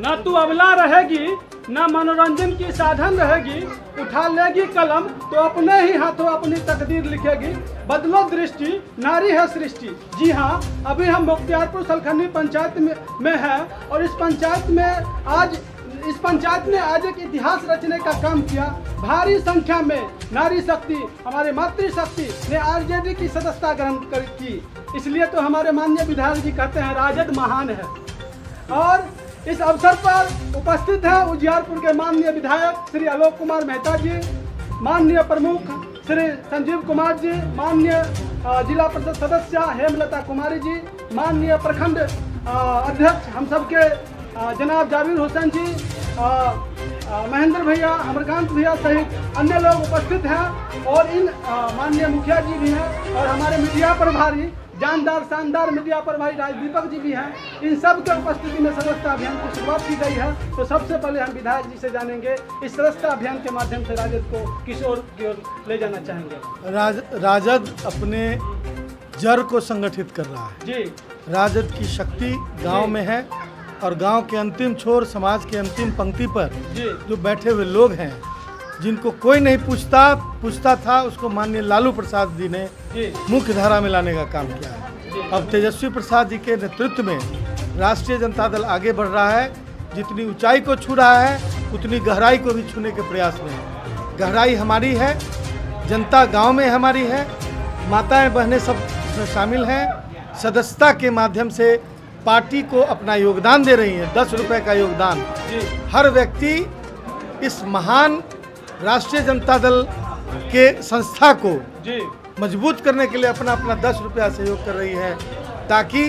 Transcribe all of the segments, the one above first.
न तू अबला रहेगी, न मनोरंजन की साधन रहेगी। उठा लेगी कलम तो अपने ही हाथों अपनी तकदीर लिखेगी। बदलो दृष्टि, नारी है सृष्टि। जी हाँ, अभी हम मुख्तियारपुर सलखनी पंचायत में हैं और इस पंचायत ने आज एक इतिहास रचने का काम किया। भारी संख्या में नारी शक्ति, हमारे मातृशक्ति ने आरजेडी की सदस्यता ग्रहण की। इसलिए तो हमारे माननीय विधायक जी कहते हैं राजद महान है। और इस अवसर पर उपस्थित हैं उजियारपुर के माननीय विधायक श्री आलोक कुमार मेहता जी, माननीय प्रमुख श्री संजीव कुमार जी, माननीय जिला परिषद सदस्य हेमलता कुमारी जी, माननीय प्रखंड अध्यक्ष हम सबके जनाब जाबिर हुसैन जी, महेंद्र भैया, अमरकांत भैया सहित अन्य लोग उपस्थित हैं। और इन माननीय मुखिया जी भी हैं और हमारे मीडिया प्रभारी जानदार शानदार मीडिया प्रभारी राजदीपक जी भी हैं। इन सब के उपस्थिति में सदस्यता अभियान की शुरुआत की गई है। तो सबसे पहले हम विधायक जी से जानेंगे इस सदस्यता अभियान के माध्यम से राजद को किस ओर की ओर ले जाना चाहेंगे। राजद अपने जड़ को संगठित कर रहा है जी। राजद की शक्ति गांव में है और गांव के अंतिम छोर, समाज के अंतिम पंक्ति पर जो बैठे हुए लोग हैं, जिनको कोई नहीं पूछता था, उसको माननीय लालू प्रसाद जी ने मुख्य धारा में लाने का काम किया है। अब तेजस्वी प्रसाद जी के नेतृत्व में राष्ट्रीय जनता दल आगे बढ़ रहा है। जितनी ऊंचाई को छू रहा है उतनी गहराई को भी छूने के प्रयास में है। गहराई हमारी है, जनता गांव में हमारी है, माताएं बहनें सब इसमें शामिल हैं। सदस्यता के माध्यम से पार्टी को अपना योगदान दे रही है। 10 रुपए का योगदान हर व्यक्ति इस महान राष्ट्रीय जनता दल के संस्था को मजबूत करने के लिए अपना 10 रुपया सहयोग कर रही है, ताकि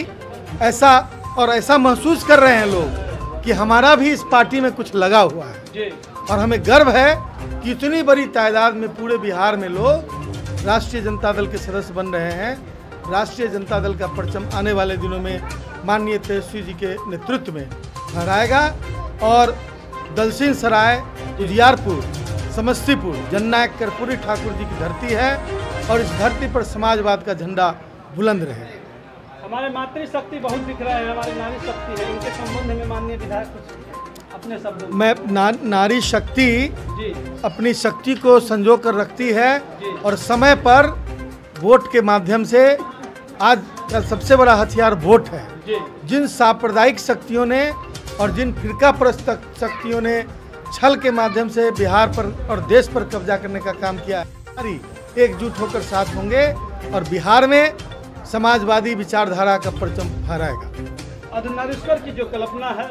ऐसा महसूस कर रहे हैं लोग कि हमारा भी इस पार्टी में कुछ लगा हुआ है। और हमें गर्व है कि इतनी बड़ी तादाद में पूरे बिहार में लोग राष्ट्रीय जनता दल के सदस्य बन रहे हैं। राष्ट्रीय जनता दल का परचम आने वाले दिनों में माननीय तेजस्वी जी के नेतृत्व में फहराएगा और दलसिंह सराय, उजियारपुर, समस्तीपुर जननायक कर्पूरी ठाकुर जी की धरती है और इस धरती पर समाजवाद का झंडा बुलंद रहे। हमारे मातृशक्ति बहुत दिख रहा है, हमारी नारी शक्ति है, इनके संबंध में माननीय विधायक कुछ अपने शब्दों में। मैं नारी शक्ति अपनी शक्ति को संजो कर रखती है और समय पर वोट के माध्यम से, आज का सबसे बड़ा हथियार वोट है। जिन सांप्रदायिक शक्तियों ने और जिन फिरका परस्त शक्तियों ने छल के माध्यम से बिहार पर और देश पर कब्जा करने का काम किया है, सारी एकजुट होकर साथ होंगे और बिहार में समाजवादी विचारधारा का परचम फहराएगा। अर्धनारीश्वर की जो कल्पना है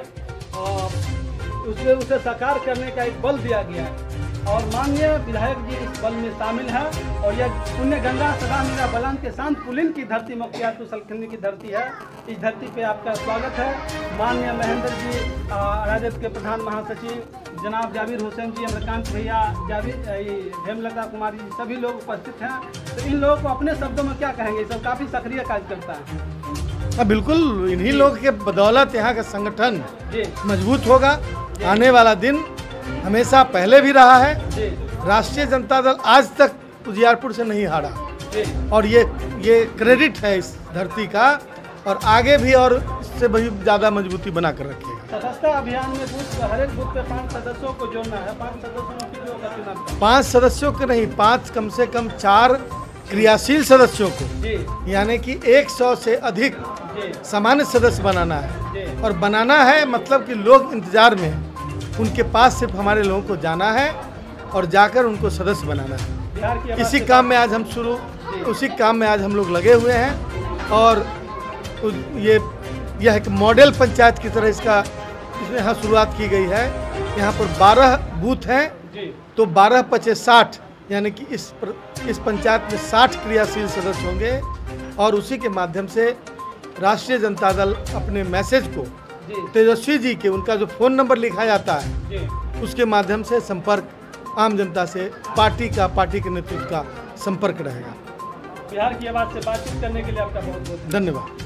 उसे साकार करने का एक बल दिया गया है और माननीय विधायक जी इस बल में शामिल है। और यह पुण्य गंगा सदा मीरा बलान के शांत पुलिन की धरती मुख्तियारपुर सलखनी की धरती है। इस धरती पे आपका स्वागत है। माननीय महेंद्र जी, राजद के प्रधान महासचिव जनाब जाबिर हुसैन जी, अमरकांत भैया, हेमलता कुमारी जी, सभी लोग उपस्थित हैं। तो इन लोगों को अपने शब्दों में क्या कहेंगे? सब काफ़ी सक्रिय कार्यकर्ता है। बिल्कुल, इन्हीं लोग के बदौलत यहाँ का संगठन मजबूत होगा। आने वाला दिन हमेशा पहले भी रहा है। राष्ट्रीय जनता दल आज तक उजियारपुर से नहीं हारा और ये क्रेडिट है इस धरती का और आगे भी और इससे भी ज़्यादा मजबूती बना कर रखेगा। सदस्यता अभियान में हर एक बूथ पे 5 सदस्यों को जोड़ना है। 5 सदस्यों की जो चुनाव 5 सदस्यों को नहीं, 5 कम से कम 4 क्रियाशील सदस्यों को, यानी कि 100 से अधिक सामान्य सदस्य बनाना है। और बनाना है मतलब कि लोग इंतजार में हैं, उनके पास सिर्फ हमारे लोगों को जाना है और जाकर उनको सदस्य बनाना है। इसी काम में आज हम लोग लगे हुए हैं और यह एक मॉडल पंचायत की तरह इसमें यहाँ शुरुआत की गई है। यहाँ पर 12 बूथ हैं तो 12 × 60, यानी कि इस पंचायत में 60 क्रियाशील सदस्य होंगे और उसी के माध्यम से राष्ट्रीय जनता दल अपने मैसेज को तेजस्वी जी के, उनका जो फ़ोन नंबर लिखा जाता है, उसके माध्यम से संपर्क आम जनता से पार्टी के नेतृत्व का संपर्क रहेगा। बिहार की आवाज़ से बातचीत करने के लिए आपका बहुत बहुत धन्यवाद।